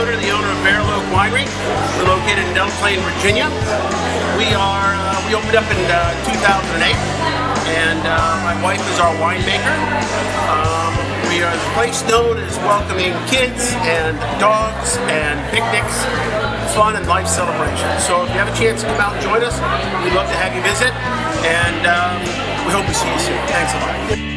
Roeder, the owner of Barrel Oak Winery. We're located in Delaplane, Virginia. We opened up in 2008, and my wife is our winemaker. We are the place known as welcoming kids and dogs and picnics, fun and life celebrations. So if you have a chance to come out and join us, we'd love to have you visit, and we hope to see you soon. Thanks a lot.